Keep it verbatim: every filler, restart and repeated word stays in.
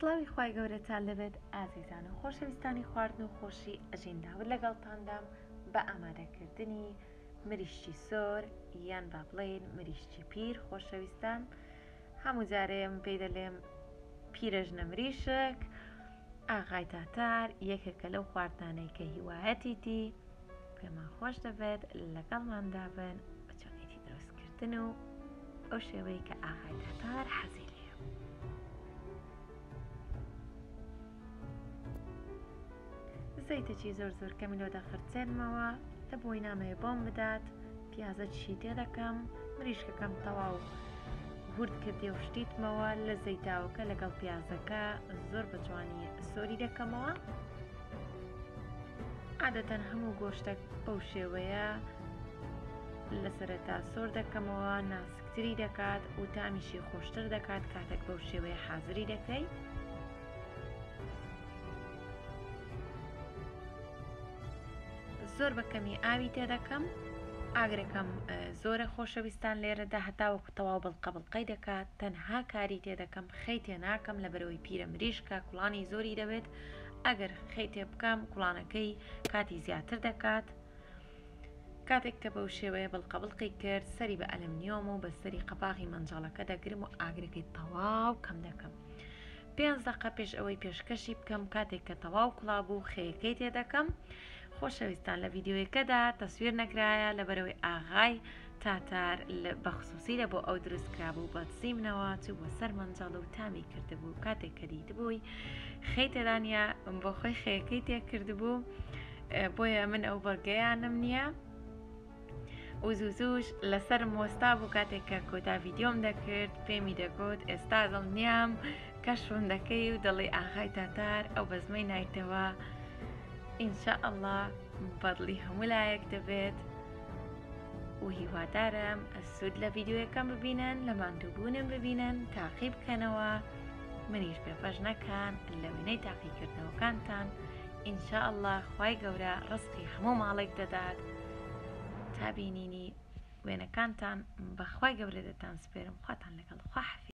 سڵاوی خوای گەورەتان لەبێت ئازیزان و خۆشەویستانی خواردن و خۆشی ئەژین داود لەگەڵتاندام بە ئامادەکردنی مریشتی سۆر یان با بڵێن مریشتی پیر. خۆشەویستان هەموو جارێم پێی دەڵێم پیرەژنە مریشک ئاغای تاتار یەکێکە لەو خواردانەی کە هیوایەتیتی پێمان خۆش دەبێت لەگەڵماندا بن بە چۆنێتی دروستکردن و ئەو شێوەی کە ئاغای تاتار حەزی لێ. زەیتێکی زۆر زۆر کەمیلۆ دەخرچێنمەوە لە بۆی نامەیە بۆم بدات. پیازە چی تێ دەکەم، مریشکەکەم تەواو هورد کردی و شتیتمەوە لە زەیتاوەکە لەگەڵ پیازەکە زۆر بە جوانی سۆری دەکەمەوە. عادەتەن هەموو گۆشتێک بەو شێوەیە لە سەرەتا سۆر دەکەمەوە، ناسکتری دەکات و تامیشی خۆشتر دەکات کاتێک بەو شێوەیە حازری دەکەی. زۆر بەکەمی ئاوی تێ دەکەم. ئاگرەکەم زۆرە خۆشەویستان لێرەدا هەتاوەکو تەواو بڵقە بڵقەی دەکات. تەنها کاری تێ دەکەم خەی تێ ناکەم لە بەرەوەی پیرە مریشکە کوڵانی زۆری دەوێت. ئەگەر خەی تێ بکەم کوڵانەکەی کاتی زیاتر دەکات. کاتێک کە بەو شێوەیە بڵقە بڵقی کرد سەری بە ئەلمنیۆم و بەسەری قەپاغی مەنجاڵەکە دەگرم و ئاگرەکەی تەواو کەم دەکەم. پێنج دەقە پێش ئەوەی پێشکەشی بکەم کاتێک کە تەواو کوڵا بوو خەیەکەی تێ دەکەم. خۆشەویستان لە ڤیدیۆیەکەدا تەسویر نەکرایە لەبەرەوەی ئاغای تاتار بە خصوصی لە بۆ ئەو دروستکرا بوو بە سیمنەوە چوو بۆ سەر مەنجاڵە و تامی کردبوو. کاتێک کە دیتبووی خەی تێدانیا بۆ خۆی خەیەکەی تێ کردبوو، بۆیە من ئەو بەرگەیانم نییە و زوو زووش لەسەر مۆستا بوو. کاتێک کە کۆتا ڤیدیۆم دەکرد پێمی دەگوت ئێستا دڵنیام کەشفم دەکەی و دەڵێ ئاغای تاتار ئەو بەزمەی نایتەوە. ئینشاءالله بەدڵی هەموو لایەک دەبێت و هیوادارم سود لە ڤیدیۆیەکەم ببینن، لە ماندووبوونم ببینن، تاقی بکەنەوە، منیش بێفەش نەکەن لە وێنەی تاقیکردنەوەکانتان. ئینشاءالله خوای گەورە ڕزقی هەموو ماڵێک دەدات. تا بینینی وێنەکانتان بەخوای گەورە دەتان سپێرم. خواتان لەگەڵ خوا حەفیظ.